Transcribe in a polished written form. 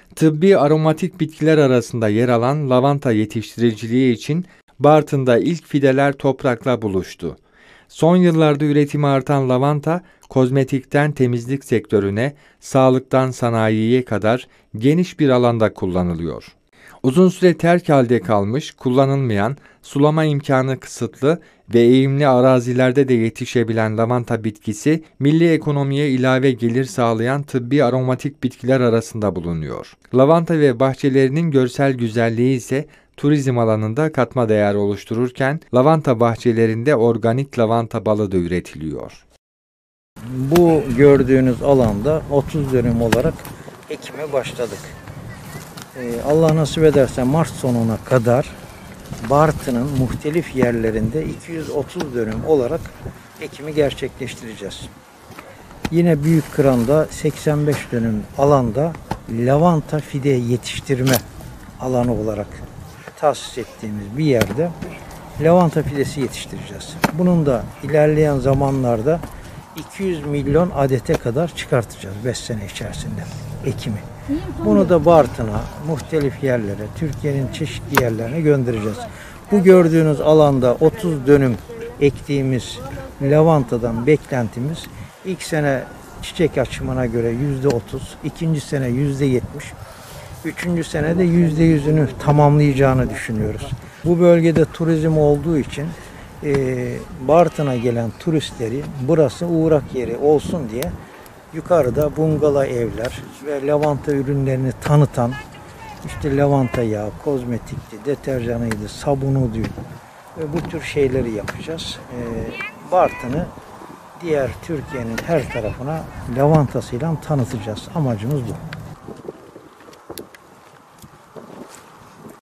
Tıbbi aromatik bitkiler arasında yer alan lavanta yetiştiriciliği için Bartın'da ilk fideler toprakla buluştu. Son yıllarda üretimi artan lavanta, kozmetikten temizlik sektörüne, sağlıktan sanayiye kadar geniş bir alanda kullanılıyor. Uzun süre terk halde kalmış, kullanılmayan, sulama imkanı kısıtlı ve eğimli arazilerde de yetişebilen lavanta bitkisi, milli ekonomiye ilave gelir sağlayan tıbbi aromatik bitkiler arasında bulunuyor. Lavanta ve bahçelerinin görsel güzelliği ise turizm alanında katma değer oluştururken, lavanta bahçelerinde organik lavanta balı da üretiliyor. Bu gördüğünüz alanda 30 dönüm olarak ekime başladık. Allah nasip ederse Mart sonuna kadar Bartın'ın muhtelif yerlerinde 230 dönüm olarak ekimi gerçekleştireceğiz. Yine Büyükkıran'da 85 dönüm alanda lavanta fide yetiştirme alanı olarak tahsis ettiğimiz bir yerde lavanta fidesi yetiştireceğiz. Bunun da ilerleyen zamanlarda 200 milyon adete kadar çıkartacağız 5 sene içerisinde ekimi. Bunu da Bartın'a, muhtelif yerlere, Türkiye'nin çeşitli yerlerine göndereceğiz. Bu gördüğünüz alanda 30 dönüm ektiğimiz lavantadan beklentimiz ilk sene çiçek açımına göre %30, ikinci sene %70, üçüncü sene de %100'ünü tamamlayacağını düşünüyoruz. Bu bölgede turizm olduğu için Bartın'a gelen turistleri burası uğrak yeri olsun diye yukarıda bungalov evler ve lavanta ürünlerini tanıtan işte lavanta yağı, kozmetikti, deterjanıydı, sabunuydu ve bu tür şeyleri yapacağız. Bartın'ı diğer Türkiye'nin her tarafına lavantasıyla tanıtacağız. Amacımız bu.